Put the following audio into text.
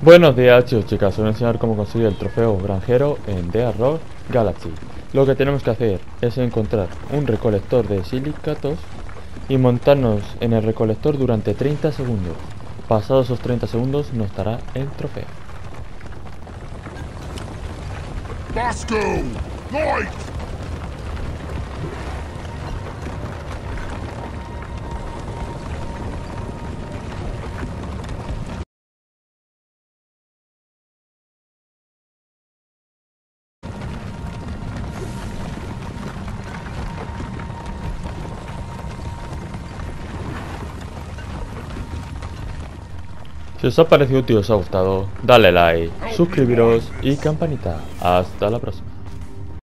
Buenos días chicos, chicas, os voy a enseñar cómo conseguir el trofeo granjero en The Rock Galaxy. Lo que tenemos que hacer es encontrar un recolector de silicatos y montarnos en el recolector durante 30 segundos. Pasados esos 30 segundos nos dará el trofeo. Bosco! Light! Si os ha parecido útil y os ha gustado, dale like, suscribiros y campanita. Hasta la próxima.